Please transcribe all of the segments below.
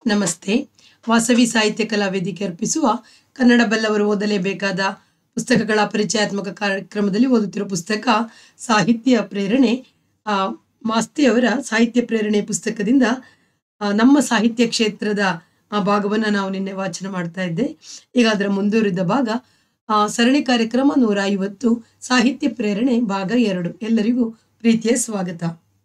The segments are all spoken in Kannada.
ನಮಸ್ತೆ. ವಾಸವಿ ಸಾಹಿತ್ಯ ಕಲಾ ವೇದಿಕೆ ಅರ್ಪಿಸುವ ಕನ್ನಡ ಬಲ್ಲವರು ಓದಲೇಬೇಕಾದ ಪುಸ್ತಕಗಳ ಪರಿಚಯಾತ್ಮಕ ಕಾರ್ಯಕ್ರಮದಲ್ಲಿ ಓದುತ್ತಿರುವ ಪುಸ್ತಕ ಸಾಹಿತ್ಯ ಪ್ರೇರಣೆ. ಮಾಸ್ತಿಯವರ ಸಾಹಿತ್ಯ ಪ್ರೇರಣೆ ಪುಸ್ತಕದಿಂದ ನಮ್ಮ ಸಾಹಿತ್ಯ ಕ್ಷೇತ್ರದ ಭಾಗವನ್ನು ನಾವು ನಿನ್ನೆ ವಾಚನ ಮಾಡ್ತಾ ಇದ್ದೆ. ಈಗ ಅದರ ಮುಂದುವರಿದ ಭಾಗ ಸರಣಿ ಕಾರ್ಯಕ್ರಮ 150 ಸಾಹಿತ್ಯ ಪ್ರೇರಣೆ ಭಾಗ 2. ಎಲ್ಲರಿಗೂ ಪ್ರೀತಿಯ ಸ್ವಾಗತ.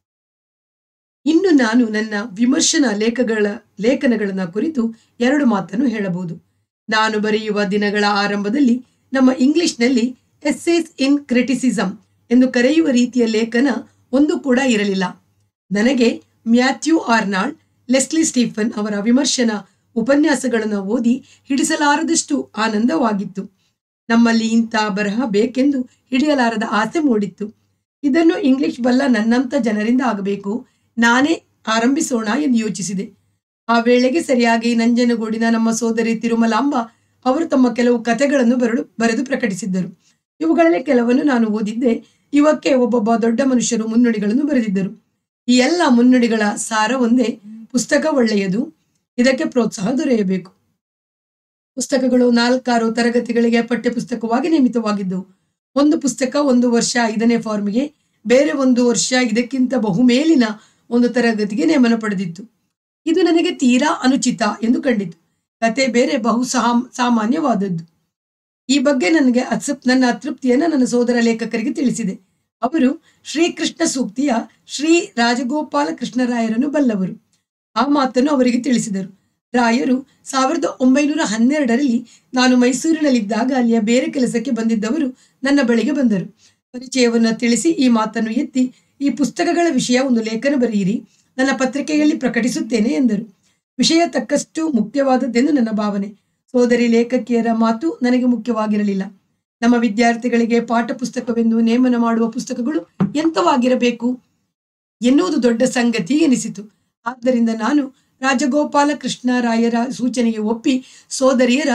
ಇನ್ನು ನಾನು ನನ್ನ ವಿಮರ್ಶನಾ ಲೇಖನಗಳನ್ನ ಕುರಿತು 2 ಮಾತನ್ನು ಹೇಳಬಹುದು. ನಾನು ಬರೆಯುವ ದಿನಗಳ ಆರಂಭದಲ್ಲಿ ನಮ್ಮ ಇಂಗ್ಲಿಷ್ನಲ್ಲಿ ಎಸ್ಸೇಸ್ ಇನ್ ಕ್ರಿಟಿಸಿಸಮ್ ಎಂದು ಕರೆಯುವ ರೀತಿಯ ಲೇಖನ ಒಂದು ಕೂಡ ಇರಲಿಲ್ಲ. ನನಗೆ ಮ್ಯಾಥ್ಯೂ ಆರ್ನಾಲ್ಡ್, ಲೆಸ್ಲಿ ಸ್ಟೀಫನ್ ಅವರ ವಿಮರ್ಶನಾ ಉಪನ್ಯಾಸಗಳನ್ನು ಓದಿ ಹಿಡಿಸಲಾರದಷ್ಟು ಆನಂದವಾಗಿತ್ತು. ನಮ್ಮಲ್ಲಿ ಇಂಥ ಬರಹ ಬೇಕೆಂದು ಹಿಡಿಯಲಾರದ ಆಸೆ ಮೂಡಿತ್ತು. ಇದನ್ನು ಇಂಗ್ಲಿಷ್ ಬಲ್ಲ ನನ್ನಂಥ ಜನರಿಂದ ಆಗಬೇಕು, ನಾನೇ ಆರಂಭಿಸೋಣ ಎಂದು ಯೋಚಿಸಿದೆ. ಆ ವೇಳೆಗೆ ಸರಿಯಾಗಿ ನಂಜನಗೂಡಿನ ನಮ್ಮ ಸೋದರಿ ತಿರುಮಲಾಂಬ ಅವರು ತಮ್ಮ ಕೆಲವು ಕಥೆಗಳನ್ನು ಬರೆದು ಪ್ರಕಟಿಸಿದ್ದರು. ಇವುಗಳಲ್ಲಿ ಕೆಲವನ್ನು ನಾನು ಓದಿದ್ದೆ. ಇವಕ್ಕೆ ಒಬ್ಬೊಬ್ಬ ದೊಡ್ಡ ಮನುಷ್ಯರು ಮುನ್ನುಡಿಗಳನ್ನು ಬರೆದಿದ್ದರು. ಈ ಎಲ್ಲ ಮುನ್ನುಡಿಗಳ ಸಾರ ಒಂದೇ: ಪುಸ್ತಕ ಒಳ್ಳೆಯದು, ಇದಕ್ಕೆ ಪ್ರೋತ್ಸಾಹ ದೊರೆಯಬೇಕು. ಪುಸ್ತಕಗಳು 4-6 ತರಗತಿಗಳಿಗೆ ಪಠ್ಯಪುಸ್ತಕವಾಗಿ ನೇಮಿತವಾಗಿದ್ದವು. ಒಂದು ಪುಸ್ತಕ 1 ವರ್ಷ 5ನೇ ಫಾರ್ಮಿಗೆ, ಬೇರೆ 1 ವರ್ಷ ಇದಕ್ಕಿಂತ ಬಹುಮೇಲಿನ ಒಂದು ತರಗತಿಗೆ ನೇಮನ ಪಡೆದಿತ್ತು. ಇದು ನನಗೆ ತೀರಾ ಅನುಚಿತ ಎಂದು ಕಂಡಿತು. ಕತೆ ಬೇರೆ ಬಹು ಸಾಮಾನ್ಯವಾದದ್ದು. ಈ ಬಗ್ಗೆ ನನ್ನ ಅತೃಪ್ತಿಯನ್ನು ನನ್ನ ಸೋದರ ಲೇಖಕರಿಗೆ ತಿಳಿಸಿದೆ. ಅವರು ಶ್ರೀಕೃಷ್ಣ ಸೂಕ್ತಿಯ ಶ್ರೀ ರಾಜಗೋಪಾಲ ಕೃಷ್ಣರಾಯರನ್ನು ಬಲ್ಲವರು. ಆ ಮಾತನ್ನು ಅವರಿಗೆ ತಿಳಿಸಿದರು. ರಾಯರು 1912ರಲ್ಲಿ ನಾನು ಮೈಸೂರಿನಲ್ಲಿದ್ದಾಗ ಅಲ್ಲಿಯ ಬೇರೆ ಕೆಲಸಕ್ಕೆ ಬಂದಿದ್ದವರು ನನ್ನ ಬಳಿಗೆ ಬಂದರು. ಪರಿಚಯವನ್ನು ತಿಳಿಸಿ ಈ ಮಾತನ್ನು ಎತ್ತಿ, ಈ ಪುಸ್ತಕಗಳ ವಿಷಯ ಒಂದು ಲೇಖನ ಬರೆಯಿರಿ, ನನ್ನ ಪತ್ರಿಕೆಯಲ್ಲಿ ಪ್ರಕಟಿಸುತ್ತೇನೆ ಎಂದರು. ವಿಷಯ ತಕ್ಕಷ್ಟು ಮುಖ್ಯವಾದದ್ದೆಂದು ನನ್ನ ಭಾವನೆ. ಸೋದರಿ ಲೇಖಕಿಯರ ಮಾತು ನನಗೆ ಮುಖ್ಯವಾಗಿರಲಿಲ್ಲ. ನಮ್ಮ ವಿದ್ಯಾರ್ಥಿಗಳಿಗೆ ಪಾಠ ಪುಸ್ತಕವೆಂದು ನೇಮನ ಮಾಡುವ ಪುಸ್ತಕಗಳು ಎಂಥವಾಗಿರಬೇಕು ಎನ್ನುವುದು ದೊಡ್ಡ ಸಂಗತಿ ಎನಿಸಿತು. ಆದ್ದರಿಂದ ನಾನು ರಾಜಗೋಪಾಲ ಕೃಷ್ಣರಾಯರ ಸೂಚನೆಗೆ ಒಪ್ಪಿ ಸೋದರಿಯರ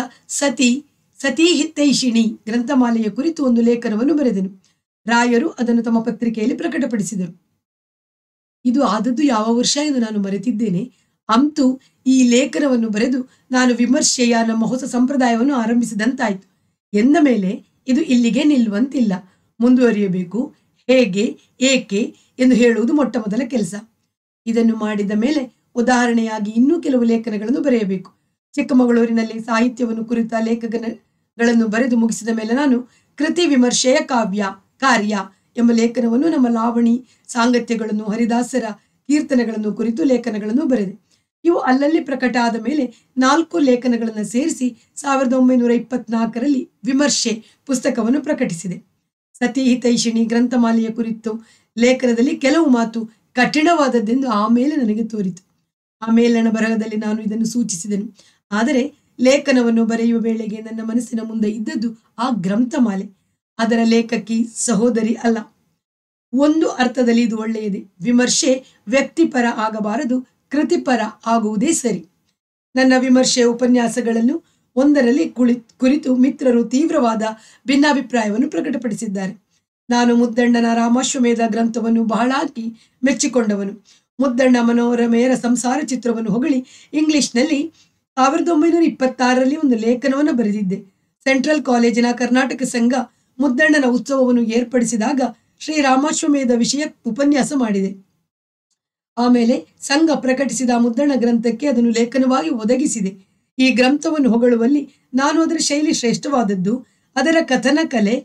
ಸತೀಹಿತೈಷಿಣಿ ಗ್ರಂಥಮಾಲೆಯ ಕುರಿತು ಒಂದು ಲೇಖನವನ್ನು ಬರೆದೆನು. ರಾಯರು ಅದನ್ನು ತಮ್ಮ ಪತ್ರಿಕೆಯಲ್ಲಿ ಪ್ರಕಟಪಡಿಸಿದರು. ಇದು ಆದದ್ದು ಯಾವ ವರ್ಷ ಎಂದು ನಾನು ಮರೆತಿದ್ದೇನೆ. ಅಂತೂ ಈ ಲೇಖನವನ್ನು ಬರೆದು ನಾನು ವಿಮರ್ಶೆಯ ನಮ್ಮ ಹೊಸ ಸಂಪ್ರದಾಯವನ್ನು ಆರಂಭಿಸಿದಂತಾಯಿತು. ಎಂದ ಮೇಲೆ ಇದು ಇಲ್ಲಿಗೆ ನಿಲ್ಲುವಂತಿಲ್ಲ, ಮುಂದುವರಿಯಬೇಕು. ಹೇಗೆ, ಏಕೆ ಎಂದು ಹೇಳುವುದು ಮೊಟ್ಟ ಮೊದಲ ಕೆಲಸ. ಇದನ್ನು ಮಾಡಿದ ಮೇಲೆ ಉದಾಹರಣೆಯಾಗಿ ಇನ್ನೂ ಕೆಲವು ಲೇಖನಗಳನ್ನು ಬರೆಯಬೇಕು. ಚಿಕ್ಕಮಗಳೂರಿನಲ್ಲಿ ಸಾಹಿತ್ಯವನ್ನು ಕುರಿತ ಲೇಖನಗಳನ್ನು ಬರೆದು ಮುಗಿಸಿದ ಮೇಲೆ ನಾನು ಕೃತಿ ವಿಮರ್ಶೆಯ ಕಾರ್ಯ ಎಂಬ ಲೇಖನವನ್ನು, ನಮ್ಮ ಲಾವಣಿ ಸಾಂಗತ್ಯಗಳನ್ನು, ಹರಿದಾಸರ ಕೀರ್ತನೆಗಳನ್ನು ಕುರಿತು ಲೇಖನಗಳನ್ನು ಬರೆದೆ. ಇವು ಅಲ್ಲಲ್ಲಿ ಪ್ರಕಟ ಆದ ಮೇಲೆ 4 ಲೇಖನಗಳನ್ನು ಸೇರಿಸಿ 1924ರಲ್ಲಿ ವಿಮರ್ಶೆ ಪುಸ್ತಕವನ್ನು ಪ್ರಕಟಿಸಿದೆ. ಸತೀಹಿತೈಷಿಣಿ ಗ್ರಂಥಮಾಲೆಯ ಕುರಿತು ಲೇಖನದಲ್ಲಿ ಕೆಲವು ಮಾತು ಕಠಿಣವಾದದ್ದೆಂದು ಆಮೇಲೆ ನನಗೆ ತೋರಿತು. ಆಮೇಲಿನ ಬರಹದಲ್ಲಿ ನಾನು ಇದನ್ನು ಸೂಚಿಸಿದೆನು. ಆದರೆ ಲೇಖನವನ್ನು ಬರೆಯುವ ವೇಳೆಗೆ ನನ್ನ ಮನಸ್ಸಿನ ಮುಂದೆ ಇದ್ದದ್ದು ಆ ಗ್ರಂಥಮಾಲೆ, ಅದರ ಲೇಖಕಿ ಸಹೋದರಿ ಅಲ್ಲ. ಒಂದು ಅರ್ಥದಲ್ಲಿ ಇದು ಒಳ್ಳೆಯದೇ. ವಿಮರ್ಶೆ ವ್ಯಕ್ತಿಪರ ಆಗಬಾರದು, ಕೃತಿಪರ ಆಗುವುದೇ ಸರಿ. ನನ್ನ ವಿಮರ್ಶೆಯ ಉಪನ್ಯಾಸಗಳನ್ನು ಒಂದರಲ್ಲಿ ಕುರಿತು ಮಿತ್ರರು ತೀವ್ರವಾದ ಭಿನ್ನಾಭಿಪ್ರಾಯವನ್ನು ಪ್ರಕಟಪಡಿಸಿದ್ದಾರೆ. ನಾನು ಮುದ್ದಣ್ಣನ ರಾಮಾಶ್ವಮೇಧ ಗ್ರಂಥವನ್ನು ಬಹಳಾಗಿ ಮೆಚ್ಚಿಕೊಂಡವನು. ಮುದ್ದಣ್ಣ ಮನೋರಮೆಯರ ಸಂಸಾರ ಚಿತ್ರವನ್ನು ಹೊಗಳಿ ಇಂಗ್ಲಿಷ್ನಲ್ಲಿ 1926ರಲ್ಲಿ ಒಂದು ಲೇಖನವನ್ನು ಬರೆದಿದ್ದೆ. ಸೆಂಟ್ರಲ್ ಕಾಲೇಜಿನ ಕರ್ನಾಟಕ ಸಂಘ ಮುದ್ದಣ್ಣನ ಉತ್ಸವವನ್ನು ಏರ್ಪಡಿಸಿದಾಗ ಶ್ರೀರಾಮಾಶ್ವಮೇಧ ವಿಷಯ ಉಪನ್ಯಾಸ ಮಾಡಿದೆ. ಆಮೇಲೆ ಸಂಘ ಪ್ರಕಟಿಸಿದ ಮುದ್ದಣ್ಣ ಗ್ರಂಥಕ್ಕೆ ಅದನ್ನು ಲೇಖನವಾಗಿ ಒದಗಿಸಿದೆ. ಈ ಗ್ರಂಥವನ್ನು ಹೊಗಳುವಲ್ಲಿ ನಾನು ಅದರ ಶೈಲಿ ಶ್ರೇಷ್ಠವಾದದ್ದು, ಅದರ ಕಥನ ಕಲೆ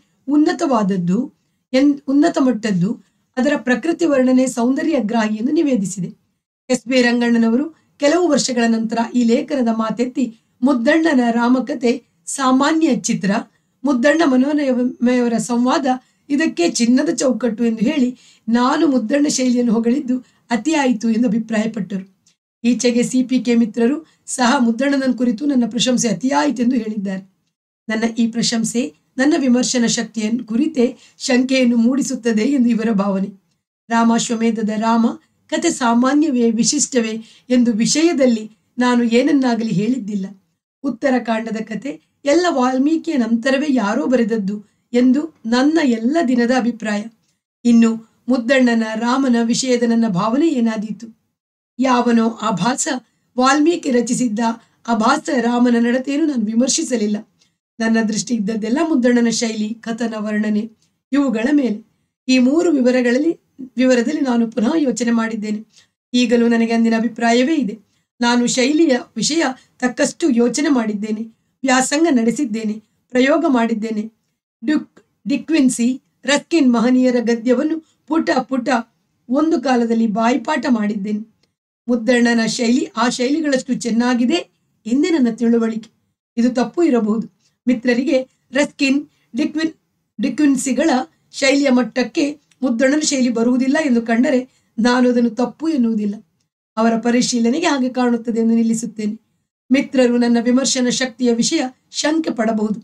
ಉನ್ನತ ಮಟ್ಟದ್ದು, ಅದರ ಪ್ರಕೃತಿ ವರ್ಣನೆ ಸೌಂದರ್ಯಗ್ರಾಹಿ ಎಂದು ನಿವೇದಿಸಿದೆ. ಎಸ್.ಬಿ. ರಂಗಣ್ಣನವರು ಕೆಲವು ವರ್ಷಗಳ ನಂತರ ಈ ಲೇಖನದ ಮಾತೆತ್ತಿ ಮುದ್ದಣ್ಣನ ರಾಮಕಥೆ ಸಾಮಾನ್ಯ ಚಿತ್ರ, ಮುದ್ದಣ್ಣ ಮನೋರಮೆಯವರ ಸಂವಾದ ಇದಕ್ಕೆ ಚಿನ್ನದ ಚೌಕಟ್ಟು ಎಂದು ಹೇಳಿ ನಾನು ಮುದ್ದಣ್ಣ ಶೈಲಿಯನ್ನು ಹೊಗಳಿದ್ದು ಅತಿಯಾಯಿತು ಎಂದು ಅಭಿಪ್ರಾಯಪಟ್ಟರು. ಈಚೆಗೆ CPK ಮಿತ್ರರು ಸಹ ಮುದ್ದಣ್ಣನ ಕುರಿತು ನನ್ನ ಪ್ರಶಂಸೆ ಅತಿಯಾಯಿತು ಎಂದು ಹೇಳಿದ್ದಾರೆ. ನನ್ನ ಈ ಪ್ರಶಂಸೆ ನನ್ನ ವಿಮರ್ಶನ ಶಕ್ತಿಯನ್ನು ಕುರಿತೇ ಶಂಕೆಯನ್ನು ಮೂಡಿಸುತ್ತದೆ ಎಂದು ಇವರ ಭಾವನೆ. ರಾಮಾಶ್ವಮೇಧದ ರಾಮ ಕತೆ ಸಾಮಾನ್ಯವೇ ವಿಶಿಷ್ಟವೇ ಎಂದು ವಿಷಯದಲ್ಲಿ ನಾನು ಏನನ್ನಾಗಲಿ ಹೇಳಿದ್ದಿಲ್ಲ. ಉತ್ತರಕಾಂಡದ ಕತೆ ಎಲ್ಲ ವಾಲ್ಮೀಕಿಯ ನಂತರವೇ ಯಾರೋ ಬರೆದದ್ದು ಎಂದು ನನ್ನ ಎಲ್ಲ ದಿನದ ಅಭಿಪ್ರಾಯ. ಇನ್ನು ಮುದ್ದಣ್ಣನ ರಾಮನ ವಿಷಯದ ನನ್ನ ಭಾವನೆ ಏನಾದೀತು? ಯಾವನೋ ಆಭಾಸ ವಾಲ್ಮೀಕಿ ರಚಿಸಿದ್ದ ಅಭಾಸ ರಾಮನ ನಡತೆಯನ್ನು ನಾನು ವಿಮರ್ಶಿಸಲಿಲ್ಲ. ನನ್ನ ದೃಷ್ಟಿ ಇದ್ದದ್ದೆಲ್ಲ ಮುದ್ದಣ್ಣನ ಶೈಲಿ, ಕಥನ, ವರ್ಣನೆ ಇವುಗಳ ಮೇಲೆ. ಈ ಮೂರು ವಿವರದಲ್ಲಿ ನಾನು ಪುನಃ ಯೋಚನೆ ಮಾಡಿದ್ದೇನೆ. ಈಗಲೂ ನನಗೆ ಅಂದಿನ ಅಭಿಪ್ರಾಯವೇ ಇದೆ. ನಾನು ಶೈಲಿಯ ವಿಷಯ ತಕ್ಕಷ್ಟು ಯೋಚನೆ ಮಾಡಿದ್ದೇನೆ, ವ್ಯಾಸಂಗ ನಡೆಸಿದ್ದೇನೆ, ಪ್ರಯೋಗ ಮಾಡಿದ್ದೇನೆ. ಡಿಕ್ವಿನ್ಸಿ, ರಸ್ಕಿನ್ ಮಹನೀಯರ ಗದ್ಯವನ್ನು ಪುಟ ಪುಟ ಒಂದು ಕಾಲದಲ್ಲಿ ಬಾಯಿಪಾಠ ಮಾಡಿದ್ದೇನೆ. ಮುದ್ದಣ್ಣನ ಶೈಲಿ ಆ ಶೈಲಿಗಳಷ್ಟು ಚೆನ್ನಾಗಿದೆ ಎಂದೇ ನನ್ನ ತಿಳುವಳಿಕೆ. ಇದು ತಪ್ಪು ಇರಬಹುದು. ಮಿತ್ರರಿಗೆ ರಸ್ಕಿನ್, ಡಿಕ್ವಿನ್ಸಿಗಳ ಶೈಲಿಯ ಮಟ್ಟಕ್ಕೆ ಮುದ್ದಣ್ಣನ ಶೈಲಿ ಬರುವುದಿಲ್ಲ ಎಂದು ಕಂಡರೆ ನಾನು ಅದನ್ನು ತಪ್ಪು ಎನ್ನುವುದಿಲ್ಲ. ಅವರ ಪರಿಶೀಲನೆಗೆ ಹಾಗೆ ಕಾಣುತ್ತದೆ ಎಂದು ನಿಲ್ಲಿಸುತ್ತೇನೆ. ಮಿತ್ರರು ನನ್ನ ವಿಮರ್ಶನ ಶಕ್ತಿಯ ವಿಷಯ ಶಂಕೆ ಪಡಬಹುದು.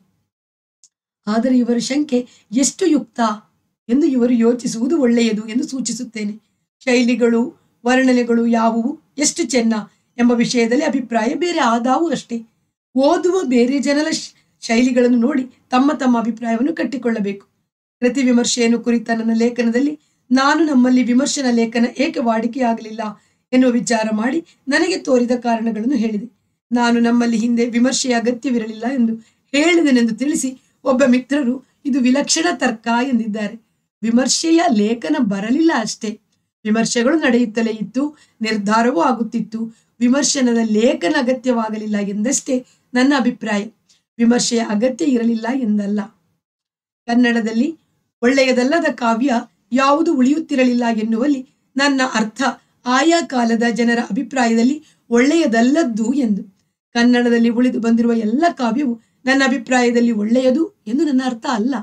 ಆದರೆ ಇವರ ಶಂಕೆ ಎಷ್ಟು ಯುಕ್ತ ಎಂದು ಇವರು ಯೋಚಿಸುವುದು ಒಳ್ಳೆಯದು ಎಂದು ಸೂಚಿಸುತ್ತೇನೆ. ಶೈಲಿಗಳು, ವರ್ಣನೆಗಳು ಯಾವುವು, ಎಷ್ಟು ಚೆನ್ನ ಎಂಬ ವಿಷಯದಲ್ಲಿ ಅಭಿಪ್ರಾಯ ಬೇರೆ ಆದಾವು ಅಷ್ಟೇ. ಓದುವ ಬೇರೆ ಜನರ ಶೈಲಿಗಳನ್ನು ನೋಡಿ ತಮ್ಮ ತಮ್ಮ ಅಭಿಪ್ರಾಯವನ್ನು ಕಟ್ಟಿಕೊಳ್ಳಬೇಕು. ಕೃತಿ ವಿಮರ್ಶೆಯನ್ನು ಕುರಿತ ನನ್ನ ಲೇಖನದಲ್ಲಿ ನಾನು ನಮ್ಮಲ್ಲಿ ವಿಮರ್ಶನ ಲೇಖನ ಏಕೆ ವಾಡಿಕೆಯಾಗಲಿಲ್ಲ ಎನ್ನುವ ವಿಚಾರ ಮಾಡಿ ನನಗೆ ತೋರಿದ ಕಾರಣಗಳನ್ನು ಹೇಳಿದೆ. ನಾನು ನಮ್ಮಲ್ಲಿ ಹಿಂದೆ ವಿಮರ್ಶೆಯ ಅಗತ್ಯವಿರಲಿಲ್ಲ ಎಂದು ಹೇಳಿದೆನೆಂದು ತಿಳಿಸಿ ಒಬ್ಬ ಮಿತ್ರರು ಇದು ವಿಲಕ್ಷಣ ತರ್ಕ ಎಂದಿದ್ದಾರೆ. ವಿಮರ್ಶೆಯ ಲೇಖನ ಬರಲಿಲ್ಲ ಅಷ್ಟೇ, ವಿಮರ್ಶೆಗಳು ನಡೆಯುತ್ತಲೇ ಇತ್ತು, ನಿರ್ಧಾರವೂ ಆಗುತ್ತಿತ್ತು. ವಿಮರ್ಶನದ ಲೇಖನ ಅಗತ್ಯವಾಗಲಿಲ್ಲ ಎಂದಷ್ಟೇ ನನ್ನ ಅಭಿಪ್ರಾಯ. ವಿಮರ್ಶೆಯ ಅಗತ್ಯ ಇರಲಿಲ್ಲ ಎಂದಲ್ಲ. ಕನ್ನಡದಲ್ಲಿ ಒಳ್ಳೆಯದಲ್ಲದ ಕಾವ್ಯ ಯಾವುದು ಉಳಿಯುತ್ತಿರಲಿಲ್ಲ ಎನ್ನುವಲ್ಲಿ ನನ್ನ ಅರ್ಥ ಆಯಾ ಕಾಲದ ಜನರ ಅಭಿಪ್ರಾಯದಲ್ಲಿ ಒಳ್ಳೆಯದಲ್ಲದ್ದು ಎಂದು. ಕನ್ನಡದಲ್ಲಿ ಉಳಿದು ಬಂದಿರುವ ಎಲ್ಲ ಕಾವ್ಯವು ನನ್ನ ಅಭಿಪ್ರಾಯದಲ್ಲಿ ಒಳ್ಳೆಯದು ಎಂದು ನನ್ನ ಅರ್ಥ ಅಲ್ಲ.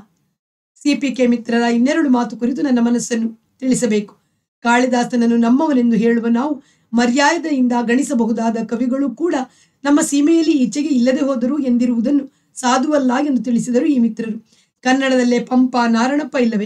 CPK ಮಿತ್ರರ ಇನ್ನೆರಡು ಮಾತು ಕುರಿತು ನನ್ನ ಮನಸ್ಸನ್ನು ತಿಳಿಸಬೇಕು. ಕಾಳಿದಾಸನನ್ನು ನಮ್ಮವನೆಂದು ಹೇಳುವ ನಾವು ಮರ್ಯಾದೆಯಿಂದ ಗಣಿಸಬಹುದಾದ ಕವಿಗಳು ಕೂಡ ನಮ್ಮ ಸೀಮೆಯಲ್ಲಿ ಈಚೆಗೆ ಇಲ್ಲದೆ ಹೋದರು ಎಂದಿರುವುದನ್ನು ಸಾಧುವಲ್ಲ ಎಂದು ತಿಳಿಸಿದರು ಈ ಮಿತ್ರರು. ಕನ್ನಡದಲ್ಲೇ ಪಂಪ, ನಾರಣಪ್ಪ ಇಲ್ಲವೇ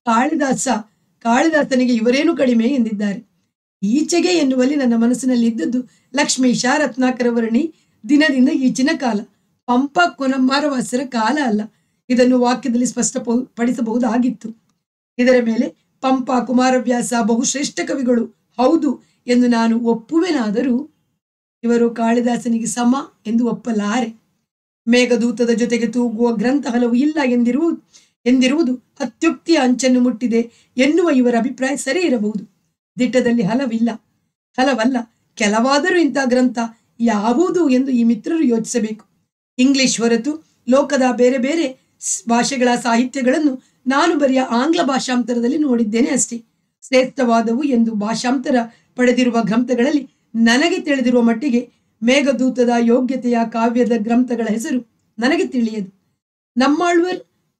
ಕಾಳಿದಾಸನಿಗೆ ಇವರೇನು ಕಡಿಮೆ ಎಂದಿದ್ದಾರೆ. ಈಚೆಗೆ ಎನ್ನುವಲ್ಲಿ ನನ್ನ ಮನಸ್ಸಿನಲ್ಲಿ ಇದ್ದದ್ದು ಲಕ್ಷ್ಮೀಶ, ರತ್ನಾಕರ ವರ್ಣಿ ದಿನದಿಂದ ಈಚಿನ ಕಾಲ, ಪಂಪ ಕುಮಾರವ್ಯಾಸರ ಕಾಲ ಅಲ್ಲ. ಇದನ್ನು ವಾಕ್ಯದಲ್ಲಿ ಸ್ಪಷ್ಟಪಡಿಸಬಹುದಾಗಿತ್ತು. ಇದರ ಮೇಲೆ ಪಂಪ, ಕುಮಾರವ್ಯಾಸ ಬಹುಶ್ರೇಷ್ಠ ಕವಿಗಳು ಹೌದು ಎಂದು ನಾನು ಒಪ್ಪುವೆನಾದರೂ ಇವರು ಕಾಳಿದಾಸನಿಗೆ ಸಮ ಎಂದು ಒಪ್ಪಲಾರೆ. ಮೇಘದೂತದ ಜೊತೆಗೆ ತೂಗುವ ಗ್ರಂಥ ಹಲವು ಇಲ್ಲ ಎಂದಿರುವುದು ಅತ್ಯುಕ್ತಿಯ ಅಂಚನ್ನು ಮುಟ್ಟಿದೆ ಎನ್ನುವ ಇವರ ಅಭಿಪ್ರಾಯ ಸರಿ ಇರಬಹುದು. ದಿಟ್ಟದಲ್ಲಿ ಹಲವಲ್ಲ, ಕೆಲವಾದರೂ ಇಂಥ ಗ್ರಂಥ ಯಾವುದು ಎಂದು ಈ ಮಿತ್ರರು ಯೋಚಿಸಬೇಕು. ಇಂಗ್ಲಿಷ್ ಹೊರತು ಲೋಕದ ಬೇರೆ ಬೇರೆ ಭಾಷೆಗಳ ಸಾಹಿತ್ಯಗಳನ್ನು ನಾನು ಬರಿಯ ಆಂಗ್ಲ ಭಾಷಾಂತರದಲ್ಲಿ ನೋಡಿದ್ದೇನೆ ಅಷ್ಟೇ. ಶ್ರೇಷ್ಠವಾದವು ಎಂದು ಭಾಷಾಂತರ ಪಡೆದಿರುವ ಗ್ರಂಥಗಳಲ್ಲಿ ನನಗೆ ತಿಳಿದಿರುವ ಮಟ್ಟಿಗೆ ಮೇಘದೂತದ ಯೋಗ್ಯತೆಯ ಕಾವ್ಯದ ಗ್ರಂಥಗಳ ಹೆಸರು ನನಗೆ ತಿಳಿಯದು. ನಮ್ಮಾಳ್ವರ್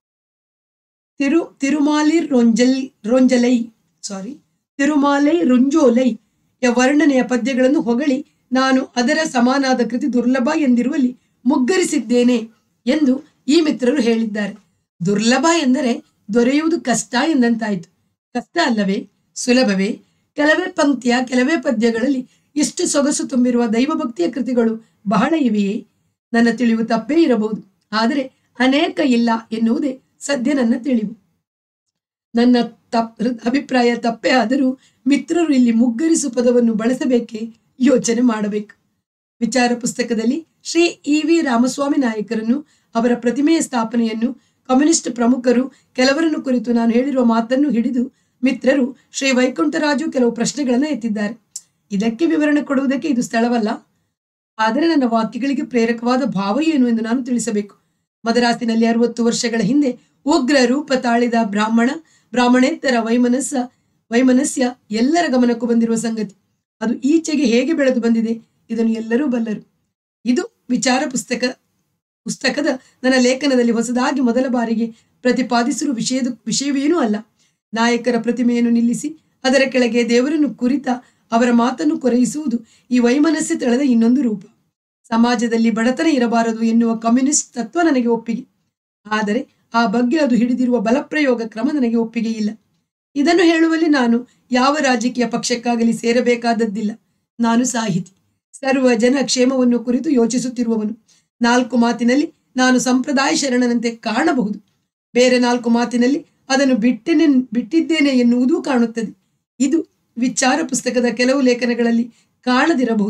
ತಿರುಮಾಲೈ ರುಂಜೋಲೈ ವರ್ಣನೆಯ ಪದ್ಯಗಳನ್ನು ಹೊಗಳಿ ನಾನು ಅದರ ಸಮಾನಾದ ಕೃತಿ ದುರ್ಲಭ ಎಂದಿರುವಲ್ಲಿ ಮುಗ್ಗರಿಸಿದ್ದೇನೆ ಎಂದು ಈ ಮಿತ್ರರು ಹೇಳಿದ್ದಾರೆ. ದುರ್ಲಭ ಎಂದರೆ ದೊರೆಯುವುದು ಕಷ್ಟ ಎಂದಂತಾಯಿತು. ಕಷ್ಟ ಅಲ್ಲವೇ? ಸುಲಭವೇ? ಕೆಲವೇ ಪಂಕ್ತಿಯ ಕೆಲವೇ ಪದ್ಯಗಳಲ್ಲಿ ಇಷ್ಟು ಸೊಗಸು ತುಂಬಿರುವ ದೈವಭಕ್ತಿಯ ಕೃತಿಗಳು ಬಹಳ ಇವೆಯೇ? ನನ್ನ ತಿಳಿವು ತಪ್ಪೇ ಇರಬಹುದು, ಆದರೆ ಅನೇಕ ಇಲ್ಲ ಎನ್ನುವುದೇ ಸದ್ಯ ನನ್ನ ತಿಳಿವು. ನನ್ನ ಅಭಿಪ್ರಾಯ ತಪ್ಪೇ ಆದರೂ ಮಿತ್ರರು ಇಲ್ಲಿ ಮುಗ್ಗರಿಸು ಪದವನ್ನು ಬಳಸಬೇಕೇ ಯೋಚನೆ ಮಾಡಬೇಕು. ವಿಚಾರ ಪುಸ್ತಕದಲ್ಲಿ ಶ್ರೀ EV ರಾಮಸ್ವಾಮಿ ನಾಯಕರನ್ನು, ಅವರ ಪ್ರತಿಮೆಯ ಸ್ಥಾಪನೆಯನ್ನು, ಕಮ್ಯುನಿಸ್ಟ್ ಪ್ರಮುಖರು ಕೆಲವರನ್ನು ಕುರಿತು ನಾನು ಹೇಳಿರುವ ಮಾತನ್ನು ಹಿಡಿದು ಮಿತ್ರರು ಶ್ರೀ ವೈಕುಂಠರಾಜು ಕೆಲವು ಪ್ರಶ್ನೆಗಳನ್ನು ಎತ್ತಿದ್ದಾರೆ. ಇದಕ್ಕೆ ವಿವರಣೆ ಕೊಡುವುದಕ್ಕೆ ಇದು ಸ್ಥಳವಲ್ಲ. ಆದರೆ ನನ್ನ ವಾಕ್ಯಗಳಿಗೆ ಪ್ರೇರಕವಾದ ಭಾವ ಏನು ಎಂದು ನಾನು ತಿಳಿಸಬೇಕು. ಮದರಾಸಿನಲ್ಲಿ 60 ವರ್ಷಗಳ ಹಿಂದೆ ಉಗ್ರ ರೂಪ ತಾಳಿದ ಬ್ರಾಹ್ಮಣೇತರ ವೈಮನಸ್ಯ ಎಲ್ಲರ ಗಮನಕ್ಕೂ ಬಂದಿರುವ ಸಂಗತಿ. ಅದು ಈಚೆಗೆ ಹೇಗೆ ಬೆಳೆದು ಬಂದಿದೆ ಇದನ್ನು ಎಲ್ಲರೂ ಬಲ್ಲರು. ಇದು ವಿಚಾರ ಪುಸ್ತಕದ ನನ್ನ ಲೇಖನದಲ್ಲಿ ಹೊಸದಾಗಿ ಮೊದಲ ಬಾರಿಗೆ ಪ್ರತಿಪಾದಿಸಿರುವ ವಿಷಯವೇನೂ ಅಲ್ಲ. ನಾಯಕರ ಪ್ರತಿಮೆಯನ್ನು ನಿಲ್ಲಿಸಿ ಅದರ ಕೆಳಗೆ ದೇವರನ್ನು ಕುರಿತ ಅವರ ಮಾತನ್ನು ಕೊರೈಸುವುದು ಈ ವೈಮನಸ್ಯ ತಳೆದ ಇನ್ನೊಂದು ರೂಪ. ಸಮಾಜದಲ್ಲಿ ಬಡತನ ಇರಬಾರದು ಎನ್ನುವ ಕಮ್ಯುನಿಸ್ಟ್ ತತ್ವ ನನಗೆ ಒಪ್ಪಿಗೆ. ಆದರೆ ಆ ಬಗ್ಗೆ ಅದು ಹಿಡಿದಿರುವ ಬಲಪ್ರಯೋಗ ಕ್ರಮ ನನಗೆ ಒಪ್ಪಿಗೆ ಇಲ್ಲ. ಇದನ್ನು ಹೇಳುವಲ್ಲಿ ನಾನು ಯಾವ ರಾಜಕೀಯ ಪಕ್ಷಕ್ಕಾಗಲಿ ಸೇರಬೇಕಾದದ್ದಿಲ್ಲ. ನಾನು ಸಾಹಿತಿ, ಸರ್ವ ಜನ ಕ್ಷೇಮವನ್ನು ಕುರಿತು ಯೋಚಿಸುತ್ತಿರುವವನು. 4 ಮಾತಿನಲ್ಲಿ ನಾನು ಸಂಪ್ರದಾಯ ಶರಣನಂತೆ ಕಾಣಬಹುದು, ಬೇರೆ 4 ಮಾತಿನಲ್ಲಿ ಅದನ್ನು ಬಿಟ್ಟಿದ್ದೇನೆ ಎನ್ನುವುದೂ ಕಾಣುತ್ತದೆ. ಇದು ವಿಚಾರ ಪುಸ್ತಕದ ಕೆಲವು ಲೇಖನಗಳಲ್ಲಿ ಕಾಣದಿರಬಹುದು.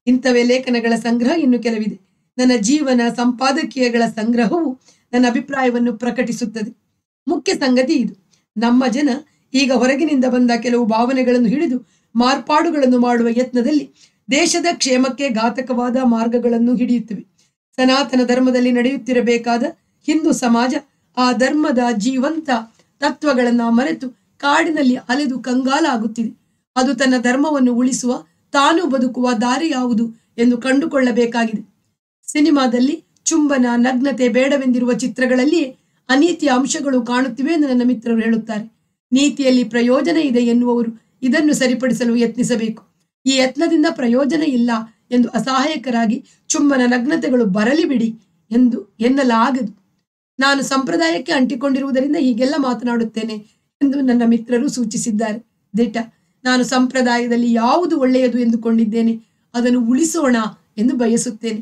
ಇಂಥವೇ ಲೇಖನಗಳ ಸಂಗ್ರಹ ಇನ್ನು ಕೆಲವಿದೆ. ನನ್ನ ಜೀವನ ಸಂಪಾದಕೀಯಗಳ ಸಂಗ್ರಹವು ನನ್ನ ಅಭಿಪ್ರಾಯವನ್ನು ಪ್ರಕಟಿಸುತ್ತದೆ. ಮುಖ್ಯ ಸಂಗತಿ ಇದು: ನಮ್ಮ ಜನ ಈಗ ಹೊರಗಿನಿಂದ ಬಂದ ಕೆಲವು ಭಾವನೆಗಳನ್ನು ಹಿಡಿದು ಮಾರ್ಪಾಡುಗಳನ್ನು ಮಾಡುವ ಯತ್ನದಲ್ಲಿ ದೇಶದ ಕ್ಷೇಮಕ್ಕೆ ಘಾತಕವಾದ ಮಾರ್ಗಗಳನ್ನು ಹಿಡಿಯುತ್ತವೆ. ಸನಾತನ ಧರ್ಮದಲ್ಲಿ ನಡೆಯುತ್ತಿರಬೇಕಾದ ಹಿಂದೂ ಸಮಾಜ ಆ ಧರ್ಮದ ಜೀವಂತ ತತ್ವಗಳನ್ನು ಮರೆತು ಕಾಡಿನಲ್ಲಿ ಅಲೆದು ಕಂಗಾಲಾಗುತ್ತಿದೆ. ಅದು ತನ್ನ ಧರ್ಮವನ್ನು ಉಳಿಸುವ, ತಾನು ಬದುಕುವ ದಾರಿ ಯಾವುದು ಎಂದು ಕಂಡುಕೊಳ್ಳಬೇಕಾಗಿದೆ. ಸಿನಿಮಾದಲ್ಲಿ ಚುಂಬನ, ನಗ್ನತೆ ಬೇಡವೆಂದಿರುವ ಚಿತ್ರಗಳಲ್ಲಿಯೇ ಅನೀತಿಯ ಅಂಶಗಳು ಕಾಣುತ್ತಿವೆ ಎಂದು ನನ್ನ ಮಿತ್ರರು ಹೇಳುತ್ತಾರೆ. ನೀತಿಯಲ್ಲಿ ಪ್ರಯೋಜನ ಇದೆ ಎನ್ನುವವರು ಇದನ್ನು ಸರಿಪಡಿಸಲು ಯತ್ನಿಸಬೇಕು. ಈ ಯತ್ನದಿಂದ ಪ್ರಯೋಜನ ಇಲ್ಲ ಎಂದು ಅಸಹಾಯಕರಾಗಿ ಚುಂಬನ, ನಗ್ನತೆಗಳು ಬರಲಿ ಬಿಡಿ ಎಂದು ಎನ್ನಲಾಗದು. ನಾನು ಸಂಪ್ರದಾಯಕ್ಕೆ ಅಂಟಿಕೊಂಡಿರುವುದರಿಂದ ಹೀಗೆಲ್ಲ ಮಾತನಾಡುತ್ತೇನೆ ಎಂದು ನನ್ನ ಮಿತ್ರರು ಸೂಚಿಸಿದ್ದಾರೆ. ದಿಟ. ನಾನು ಸಂಪ್ರದಾಯದಲ್ಲಿ ಯಾವುದು ಒಳ್ಳೆಯದು ಎಂದುಕೊಂಡಿದ್ದೇನೆ ಅದನ್ನು ಉಳಿಸೋಣ ಎಂದು ಬಯಸುತ್ತೇನೆ.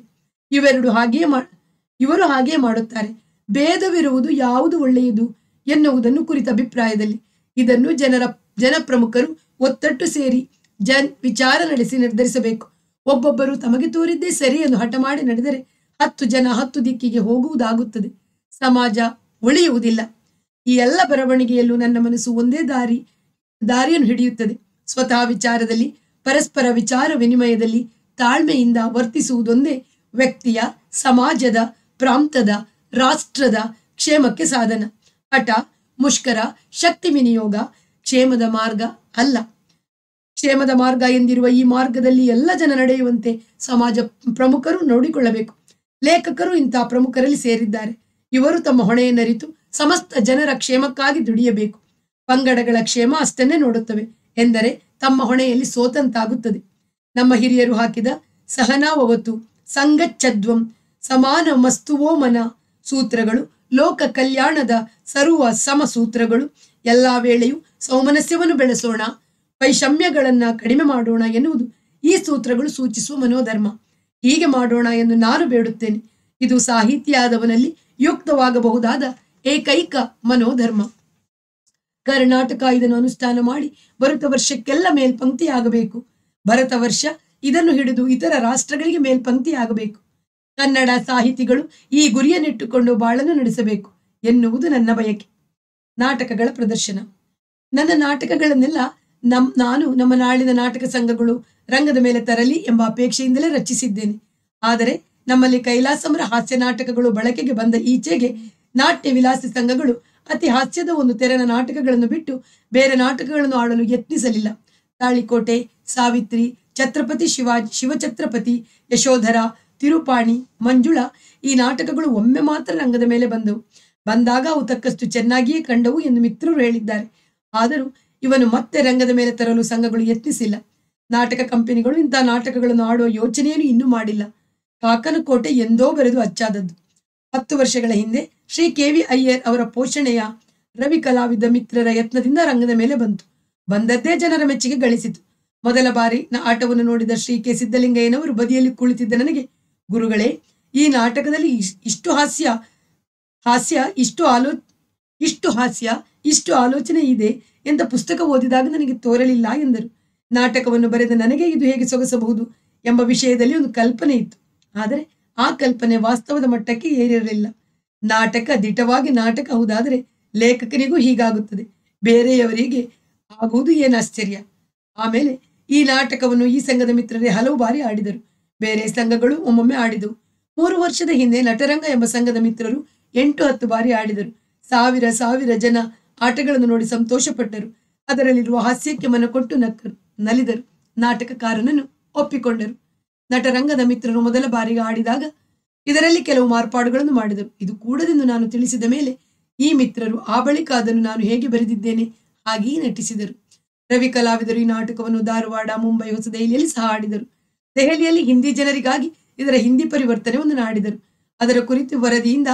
ಇವರು ಹಾಗೇ ಮಾಡುತ್ತಾರೆ. ಭೇದವಿರುವುದು ಯಾವುದು ಒಳ್ಳೆಯದು ಎನ್ನುವುದನ್ನು ಕುರಿತ ಅಭಿಪ್ರಾಯದಲ್ಲಿ. ಇದನ್ನು ಜನಪ್ರಮುಖರು ಒತ್ತಟ್ಟು ಸೇರಿ ವಿಚಾರ ನಡೆಸಿ ನಿರ್ಧರಿಸಬೇಕು. ಒಬ್ಬೊಬ್ಬರು ತಮಗೆ ತೋರಿದ್ದೇ ಸರಿ ಎಂದು ಹಠ ಮಾಡಿ ನಡೆದರೆ 10 ಜನ 10 ದಿಕ್ಕಿಗೆ ಹೋಗುವುದಾಗುತ್ತದೆ. ಸಮಾಜ ಉಳಿಯುವುದಿಲ್ಲ. ಈ ಎಲ್ಲ ಬರವಣಿಗೆಯಲ್ಲೂ ನನ್ನ ಮನಸ್ಸು ಒಂದೇ ದಾರಿಯನ್ನು ಹಿಡಿಯುತ್ತದೆ. ಸ್ವತಃ ವಿಚಾರದಲ್ಲಿ, ಪರಸ್ಪರ ವಿಚಾರ ವಿನಿಮಯದಲ್ಲಿ ತಾಳ್ಮೆಯಿಂದ ವರ್ತಿಸುವುದೊಂದೇ ವ್ಯಕ್ತಿಯ, ಸಮಾಜದ, ಪ್ರಾಂತದ, ರಾಷ್ಟ್ರದ ಕ್ಷೇಮಕ್ಕೆ ಸಾಧನ. ಹಠ, ಮುಷ್ಕರ, ಶಕ್ತಿ ವಿನಿಯೋಗ ಕ್ಷೇಮದ ಮಾರ್ಗ ಅಲ್ಲ. ಕ್ಷೇಮದ ಮಾರ್ಗ ಎಂದಿರುವ ಈ ಮಾರ್ಗದಲ್ಲಿ ಎಲ್ಲ ಜನ ನಡೆಯುವಂತೆ ಸಮಾಜ ಪ್ರಮುಖರು ನೋಡಿಕೊಳ್ಳಬೇಕು. ಲೇಖಕರು ಇಂತಹ ಪ್ರಮುಖರಲ್ಲಿ ಸೇರಿದ್ದಾರೆ. ಇವರು ತಮ್ಮ ಹೊಣೆಯನ್ನರಿತು ಸಮಸ್ತ ಜನರ ಕ್ಷೇಮಕ್ಕಾಗಿ ದುಡಿಯಬೇಕು. ಪಂಗಡಗಳ ಕ್ಷೇಮ ಅಷ್ಟನ್ನೇ ನೋಡುತ್ತವೆ ಎಂದರೆ ತಮ್ಮ ಹೊಣೆಯಲ್ಲಿ ಸೋತಂತಾಗುತ್ತದೆ. ನಮ್ಮ ಹಿರಿಯರು ಹಾಕಿದ ಸಹನಾವವತು, ಸಂಗಚ್ಚದ್ವಂ, ಸಮಾನ ಮಸ್ತುವೋ ಮನ ಸೂತ್ರಗಳು, ಲೋಕ ಕಲ್ಯಾಣದ ಸರ್ವ ಸಮ ಸೂತ್ರಗಳು, ಎಲ್ಲ ವೇಳೆಯೂ ಸೌಮನಸ್ಯವನ್ನು ಬೆಳೆಸೋಣ, ವೈಷಮ್ಯಗಳನ್ನ ಕಡಿಮೆ ಮಾಡೋಣ ಎನ್ನುವುದು ಈ ಸೂತ್ರಗಳು ಸೂಚಿಸುವ ಮನೋಧರ್ಮ. ಹೀಗೆ ಮಾಡೋಣ ಎಂದು ನಾನು ಬೇಡುತ್ತೇನೆ. ಇದು ಸಾಹಿತ್ಯಾದವನಲ್ಲಿ ಯುಕ್ತವಾಗಬಹುದಾದ ಏಕೈಕ ಮನೋಧರ್ಮ. ಕರ್ನಾಟಕ ಇದನ್ನು ಅನುಷ್ಠಾನ ಮಾಡಿ ಭರತ ವರ್ಷಕ್ಕೆಲ್ಲ ಮೇಲ್ಪಂಕ್ತಿಯಾಗಬೇಕು. ಭರತ ವರ್ಷ ಇದನ್ನು ಹಿಡಿದು ಇತರ ರಾಷ್ಟ್ರಗಳಿಗೆ ಮೇಲ್ಪಂಕ್ತಿಯಾಗಬೇಕು. ಕನ್ನಡ ಸಾಹಿತಿಗಳು ಈ ಗುರಿಯನ್ನಿಟ್ಟುಕೊಂಡು ಬಾಳನ್ನು ನಡೆಸಬೇಕು ಎನ್ನುವುದು ನನ್ನ ಬಯಕೆ. ನಾಟಕಗಳ ಪ್ರದರ್ಶನ. ನನ್ನ ನಾಟಕಗಳನ್ನೆಲ್ಲ ನಾನು ನಮ್ಮ ನಾಳಿನ ನಾಟಕ ಸಂಘಗಳು ರಂಗದ ಮೇಲೆ ತರಲಿ ಎಂಬ ಅಪೇಕ್ಷೆಯಿಂದಲೇ ರಚಿಸಿದ್ದೇನೆ. ಆದರೆ ನಮ್ಮಲ್ಲಿ ಕೈಲಾಸಮರ ಹಾಸ್ಯ ನಾಟಕಗಳು ಬಳಕೆಗೆ ಬಂದ ಈಚೆಗೆ ನಾಟ್ಯ ವಿಲಾಸಿ ಸಂಘಗಳು ಅತಿ ಹಾಸ್ಯದ ಒಂದು ತೆರೆನ ನಾಟಕಗಳನ್ನು ಬಿಟ್ಟು ಬೇರೆ ನಾಟಕಗಳನ್ನು ಆಡಲು ಯತ್ನಿಸಲಿಲ್ಲ. ತಾಳಿಕೋಟೆ, ಸಾವಿತ್ರಿ, ಛತ್ರಪತಿ ಶಿವಾಜಿ, ಶಿವಛತ್ರಪತಿ, ಯಶೋಧರ, ತಿರುಪಾಣಿ, ಮಂಜುಳ ಈ ನಾಟಕಗಳು ಒಮ್ಮೆ ಮಾತ್ರ ರಂಗದ ಮೇಲೆ ಬಂದಾಗ ಅವು ತಕ್ಕಷ್ಟು ಚೆನ್ನಾಗಿಯೇ ಕಂಡವು ಎಂದು ಮಿತ್ರರು ಹೇಳಿದ್ದಾರೆ. ಆದರೂ ಇವನ್ನು ಮತ್ತೆ ರಂಗದ ಮೇಲೆ ತರಲು ಸಂಘಗಳು ಯತ್ನಿಸಿಲ್ಲ. ನಾಟಕ ಕಂಪನಿಗಳು ಇಂತಹ ನಾಟಕಗಳನ್ನು ಆಡುವ ಯೋಚನೆಯನ್ನು ಇನ್ನೂ ಮಾಡಿಲ್ಲ. ಕಾಕನಕೋಟೆ ಎಂದೋ ಬರೆದು ಅಚ್ಚಾದದ್ದು. 10 ವರ್ಷಗಳ ಹಿಂದೆ ಶ್ರೀ KV ಅಯ್ಯರ್ ಅವರ ಪೋಷಣೆಯ ರವಿ ಕಲಾವಿದ ಮಿತ್ರರ ಯತ್ನದಿಂದ ರಂಗದ ಮೇಲೆ ಬಂದದ್ದೇ ಜನರ ಮೆಚ್ಚುಗೆ ಗಳಿಸಿತು. ಮೊದಲ ಬಾರಿ ಆಟವನ್ನು ನೋಡಿದ ಶ್ರೀ K ಸಿದ್ದಲಿಂಗಯ್ಯನವರು ಬದಿಯಲ್ಲಿ ಕುಳಿತಿದ್ದ ನನಗೆ, ಗುರುಗಳೇ, ಈ ನಾಟಕದಲ್ಲಿ ಇಷ್ಟು ಹಾಸ್ಯ ಇಷ್ಟು ಆಲೋಚನೆ ಇದೆ ಎಂದ ಪುಸ್ತಕ ಓದಿದಾಗ ನನಗೆ ತೋರಲಿಲ್ಲ ಎಂದರು. ನಾಟಕವನ್ನು ಬರೆದ ನನಗೆ ಇದು ಹೇಗೆ ಸೊಗಸಬಹುದು ಎಂಬ ವಿಷಯದಲ್ಲಿ ಒಂದು ಕಲ್ಪನೆ ಇತ್ತು. ಆದರೆ ಆ ಕಲ್ಪನೆ ವಾಸ್ತವದ ಮಟ್ಟಕ್ಕೆ ಏರಿರಲಿಲ್ಲ. ನಾಟಕ ದಿಟವಾಗಿ ನಾಟಕ ಹೌದಾದರೆ ಲೇಖಕನಿಗೂ ಹೀಗಾಗುತ್ತದೆ, ಬೇರೆಯವರಿಗೆ ಆಗುವುದು ಏನು ಆಶ್ಚರ್ಯ. ಆಮೇಲೆ ಈ ನಾಟಕವನ್ನು ಈ ಸಂಘದ ಮಿತ್ರರೇ ಹಲವು ಬಾರಿ ಆಡಿದರು. ಬೇರೆ ಸಂಘಗಳು ಒಮ್ಮೊಮ್ಮೆ ಆಡಿದವು. 3 ವರ್ಷದ ಹಿಂದೆ ನಟರಂಗ ಎಂಬ ಸಂಘದ ಮಿತ್ರರು 8-10 ಬಾರಿ ಆಡಿದರು. ಸಾವಿರ ಜನ ಆಟಗಳನ್ನು ನೋಡಿ ಸಂತೋಷಪಟ್ಟರು. ಅದರಲ್ಲಿರುವ ಹಾಸ್ಯಕ್ಕೆ ಮನ ಕೊಟ್ಟು ನಲಿದರು. ನಾಟಕಕಾರನನ್ನು ಒಪ್ಪಿಕೊಂಡರು. ನಟರಂಗದ ಮಿತ್ರರು ಮೊದಲ ಬಾರಿಗೆ ಆಡಿದಾಗ ಇದರಲ್ಲಿ ಕೆಲವು ಮಾರ್ಪಾಡುಗಳನ್ನು ಮಾಡಿದರು. ಇದು ಕೂಡದೆಂದು ನಾನು ತಿಳಿಸಿದ ಮೇಲೆ ಈ ಮಿತ್ರರು ಆ ಬಳಿಕ ಅದನ್ನು ನಾನು ಹೇಗೆ ಬರೆದಿದ್ದೇನೆ ಹಾಗೆಯೇ ನಟಿಸಿದರು. ರವಿ ಕಲಾವಿದರು ಈ ನಾಟಕವನ್ನು ಧಾರವಾಡ, ಮುಂಬೈ, ಹೊಸ ದೆಹಲಿಯಲ್ಲಿ ಸಹ ಆಡಿದರು. ದೆಹಲಿಯಲ್ಲಿ ಹಿಂದಿ ಜನರಿಗಾಗಿ ಇದರ ಹಿಂದಿ ಪರಿವರ್ತನೆಯನ್ನು ಆಡಿದರು. ಅದರ ಕುರಿತು ವರದಿಯಿಂದ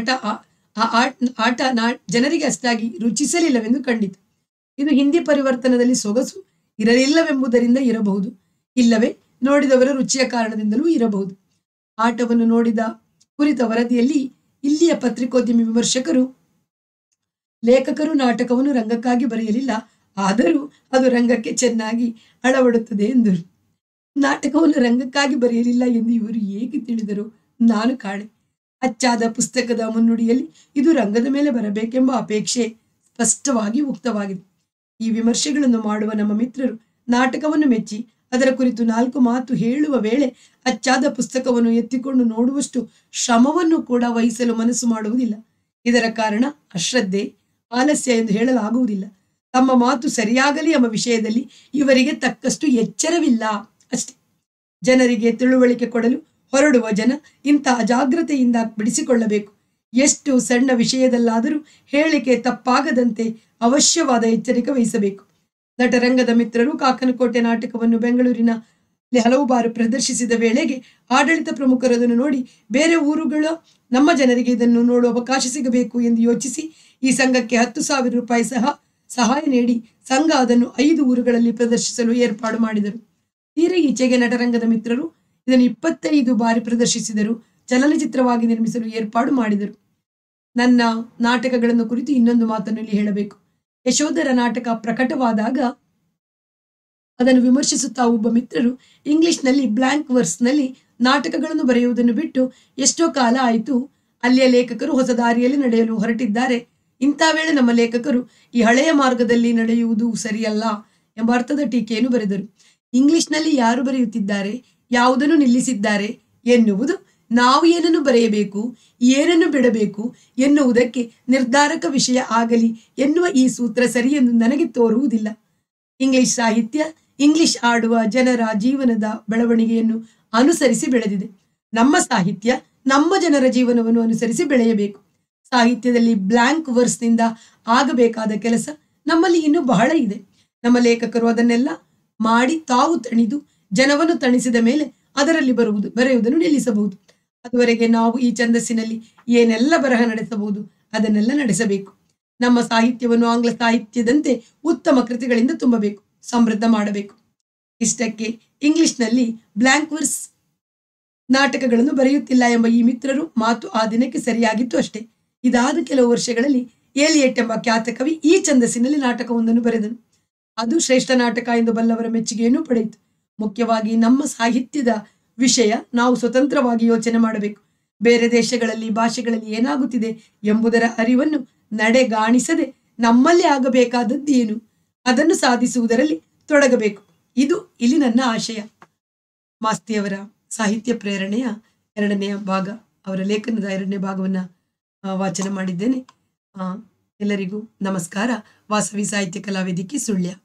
ಆಟ ಜನರಿಗೆ ಅಷ್ಟಾಗಿ ರುಚಿಸಲಿಲ್ಲವೆಂದು ಕಂಡಿತು. ಇದು ಹಿಂದಿ ಪರಿವರ್ತನದಲ್ಲಿ ಸೊಗಸು ಇರಲಿಲ್ಲವೆಂಬುದರಿಂದ ಇರಬಹುದು, ಇಲ್ಲವೇ ನೋಡಿದವರ ರುಚಿಯ ಕಾರಣದಿಂದಲೂ ಇರಬಹುದು. ಆಟವನ್ನು ನೋಡಿದ ಕುರಿತ ವರದಿಯಲ್ಲಿ ಇಲ್ಲಿಯ ಪತ್ರಿಕೋದ್ಯಮಿ ವಿಮರ್ಶಕರು, ಲೇಖಕರು ನಾಟಕವನ್ನು ರಂಗಕ್ಕಾಗಿ ಬರೆಯಲಿಲ್ಲ, ಆದರೂ ಅದು ರಂಗಕ್ಕೆ ಚೆನ್ನಾಗಿ ಅಳವಡುತ್ತದೆ ಎಂದರು. ನಾಟಕವನ್ನು ರಂಗಕ್ಕಾಗಿ ಬರೆಯಲಿಲ್ಲ ಎಂದು ಇವರು ಹೇಗೆ ತಿಳಿದರು? ನಾನು ಕಾಣೆ. ಅಚ್ಚಾದ ಪುಸ್ತಕದ ಮುನ್ನುಡಿಯಲ್ಲಿ ಇದು ರಂಗದ ಮೇಲೆ ಬರಬೇಕೆಂಬ ಅಪೇಕ್ಷೆ ಸ್ಪಷ್ಟವಾಗಿ ಉಕ್ತವಾಗಿದೆ. ಈ ವಿಮರ್ಶೆಗಳನ್ನು ಮಾಡುವ ನಮ್ಮ ಮಿತ್ರರು ನಾಟಕವನ್ನು ಮೆಚ್ಚಿ ಅದರ ಕುರಿತು 4 ಮಾತು ಹೇಳುವ ವೇಳೆ ಅಚ್ಚಾದ ಪುಸ್ತಕವನ್ನು ಎತ್ತಿಕೊಂಡು ನೋಡುವಷ್ಟು ಶ್ರಮವನ್ನು ಕೂಡ ವಹಿಸಲು ಮನಸ್ಸು ಮಾಡುವುದಿಲ್ಲ. ಇದರ ಕಾರಣ ಅಶ್ರದ್ಧೆ, ಆಲಸ್ಯ ಎಂದು ಹೇಳಲಾಗುವುದಿಲ್ಲ. ತಮ್ಮ ಮಾತು ಸರಿಯಾಗಲಿ ಎಂಬ ವಿಷಯದಲ್ಲಿ ಇವರಿಗೆ ತಕ್ಕಷ್ಟು ಎಚ್ಚರವಿಲ್ಲ ಅಷ್ಟೇ. ಜನರಿಗೆ ತಿಳುವಳಿಕೆ ಕೊಡಲು ಹೊರಡುವ ಜನ ಇಂಥ ಅಜಾಗ್ರತೆಯಿಂದ ಬಿಡಿಸಿಕೊಳ್ಳಬೇಕು. ಎಷ್ಟು ಸಣ್ಣ ವಿಷಯದಲ್ಲಾದರೂ ಹೇಳಿಕೆ ತಪ್ಪಾಗದಂತೆ ಅವಶ್ಯವಾದ ಎಚ್ಚರಿಕೆ ವಹಿಸಬೇಕು. ನಟರಂಗದ ಮಿತ್ರರು ಕಾಕನಕೋಟೆ ನಾಟಕವನ್ನು ಬೆಂಗಳೂರಿನ ಹಲವು ಬಾರಿ ಪ್ರದರ್ಶಿಸಿದ ವೇಳೆಗೆ ಆಡಳಿತ ಪ್ರಮುಖರು ಅದನ್ನು ನೋಡಿ ಬೇರೆ ಊರುಗಳ ನಮ್ಮ ಜನರಿಗೆ ಇದನ್ನು ನೋಡುವ ಅವಕಾಶ ಸಿಗಬೇಕು ಎಂದು ಯೋಚಿಸಿ ಈ ಸಂಘಕ್ಕೆ 10,000 ರೂಪಾಯಿ ಸಹಾಯ ನೀಡಿ ಸಂಘ ಅದನ್ನು 5 ಊರುಗಳಲ್ಲಿ ಪ್ರದರ್ಶಿಸಲು ಏರ್ಪಾಡು ಮಾಡಿದರು. ತೀರ ಈಚೆಗೆ ನಟರಂಗದ ಮಿತ್ರರು ಇದನ್ನು 25 ಬಾರಿ ಪ್ರದರ್ಶಿಸಿದರು. ಚಲನಚಿತ್ರವಾಗಿ ನಿರ್ಮಿಸಲು ಏರ್ಪಾಡು ಮಾಡಿದರು. ನನ್ನ ನಾಟಕಗಳನ್ನು ಕುರಿತು ಇನ್ನೊಂದು ಮಾತನ್ನು ಇಲ್ಲಿ ಹೇಳಬೇಕು. ಯಶೋಧರ ನಾಟಕ ಪ್ರಕಟವಾದಾಗ ಅದನ್ನು ವಿಮರ್ಶಿಸುತ್ತಾ ಒಬ್ಬ ಮಿತ್ರರು ಇಂಗ್ಲಿಷ್ನಲ್ಲಿ ಬ್ಲಾಂಕ್ ವರ್ಸ್ನಲ್ಲಿ ನಾಟಕಗಳನ್ನು ಬರೆಯುವುದನ್ನು ಬಿಟ್ಟು ಎಷ್ಟೋ ಕಾಲ ಆಯಿತು. ಅಲ್ಲಿಯ ಲೇಖಕರು ಹೊಸ ದಾರಿಯಲ್ಲಿ ನಡೆಯಲು ಹೊರಟಿದ್ದಾರೆ. ಇಂಥ ವೇಳೆ ನಮ್ಮ ಲೇಖಕರು ಈ ಹಳೆಯ ಮಾರ್ಗದಲ್ಲಿ ನಡೆಯುವುದು ಸರಿಯಲ್ಲ ಎಂಬ ಅರ್ಥದ ಟೀಕೆಯನ್ನು ಬರೆದರು. ಇಂಗ್ಲಿಷ್ನಲ್ಲಿ ಯಾರು ಬರೆಯುತ್ತಿದ್ದಾರೆ, ಯಾವುದನ್ನು ನಿಲ್ಲಿಸಿದ್ದಾರೆ ಎನ್ನುವುದು, ನಾವು ಏನನ್ನು ಬರೆಯಬೇಕು, ಏನನ್ನು ಬಿಡಬೇಕು ಎನ್ನುವುದಕ್ಕೆ ನಿರ್ಧಾರಕ ವಿಷಯ ಆಗಲಿ ಎನ್ನುವ ಈ ಸೂತ್ರ ಸರಿಯೆಂದು ನನಗೆ ತೋರುವುದಿಲ್ಲ. ಇಂಗ್ಲಿಷ್ ಸಾಹಿತ್ಯ ಇಂಗ್ಲಿಷ್ ಆಡುವ ಜನರ ಜೀವನದ ಬೆಳವಣಿಗೆಯನ್ನು ಅನುಸರಿಸಿ ಬೆಳೆದಿದೆ. ನಮ್ಮ ಸಾಹಿತ್ಯ ನಮ್ಮ ಜನರ ಜೀವನವನ್ನು ಅನುಸರಿಸಿ ಬೆಳೆಯಬೇಕು. ಸಾಹಿತ್ಯದಲ್ಲಿ ಬ್ಲಾಂಕ್ ವರ್ಸ್ನಿಂದ ಆಗಬೇಕಾದ ಕೆಲಸ ನಮ್ಮಲ್ಲಿ ಇನ್ನೂ ಬಹಳ ಇದೆ. ನಮ್ಮ ಲೇಖಕರು ಅದನ್ನೆಲ್ಲ ಮಾಡಿ ತಾವು ತಣಿದು ಜನವನ್ನು ತಣಿಸಿದ ಮೇಲೆ ಅದರಲ್ಲಿ ಬರೆಯುವುದನ್ನು ನಿಲ್ಲಿಸಬಹುದು. ಅದುವರೆಗೆ ನಾವು ಈ ಛಂದಸ್ಸಿನಲ್ಲಿ ಏನೆಲ್ಲ ಬರಹ ನಡೆಸಬಹುದು ಅದನ್ನೆಲ್ಲ ನಡೆಸಬೇಕು. ನಮ್ಮ ಸಾಹಿತ್ಯವನ್ನು ಆಂಗ್ಲ ಸಾಹಿತ್ಯದಂತೆ ಉತ್ತಮ ಕೃತಿಗಳಿಂದ ತುಂಬಬೇಕು, ಸಮೃದ್ಧ ಮಾಡಬೇಕು. ಇಷ್ಟಕ್ಕೆ ಇಂಗ್ಲಿಷ್ನಲ್ಲಿ ಬ್ಲಾಂಕ್ ವರ್ಸ್ ನಾಟಕಗಳನ್ನು ಬರೆಯುತ್ತಿಲ್ಲ ಎಂಬ ಈ ಮಿತ್ರರು ಮಾತು ಆ ದಿನಕ್ಕೆ ಸರಿಯಾಗಿತ್ತು ಅಷ್ಟೇ. ಇದಾದ ಕೆಲವು ವರ್ಷಗಳಲ್ಲಿ ಏಲಿಯಟ್ ಎಂಬ ಖ್ಯಾತ ಕವಿ ಈ ಛಂದಸ್ಸಿನಲ್ಲಿ ನಾಟಕವೊಂದನ್ನು ಬರೆದನು. ಅದು ಶ್ರೇಷ್ಠ ನಾಟಕ ಎಂದು ಬಲ್ಲವರ ಮೆಚ್ಚುಗೆಯನ್ನು ಪಡೆಯಿತು. ಮುಖ್ಯವಾಗಿ ನಮ್ಮ ಸಾಹಿತ್ಯದ ವಿಷಯ ನಾವು ಸ್ವತಂತ್ರವಾಗಿ ಯೋಚನೆ ಮಾಡಬೇಕು. ಬೇರೆ ದೇಶಗಳಲ್ಲಿ ಭಾಷೆಗಳಲ್ಲಿ ಏನಾಗುತ್ತಿದೆ ಎಂಬುದರ ಅರಿವನ್ನು ನಡೆಗಾಣಿಸದೆ ನಮ್ಮಲ್ಲಿ ಆಗಬೇಕಾದದ್ದು ಏನು ಅದನ್ನು ಸಾಧಿಸುವುದರಲ್ಲಿ ತೊಡಗಬೇಕು. ಇದು ಇಲ್ಲಿ ನನ್ನ ಆಶಯ. ಮಾಸ್ತಿಯವರ ಸಾಹಿತ್ಯ ಪ್ರೇರಣೆಯ 2ನೇ ಭಾಗ, ಅವರ ಲೇಖನದ 2ನೇ ಭಾಗವನ್ನು ವಾಚನ ಮಾಡಿದ್ದೇನೆ. ಎಲ್ಲರಿಗೂ ನಮಸ್ಕಾರ. ವಾಸವಿ ಸಾಹಿತ್ಯ ಕಲಾವೇದಿಕೆ ಸುಳ್ಯ.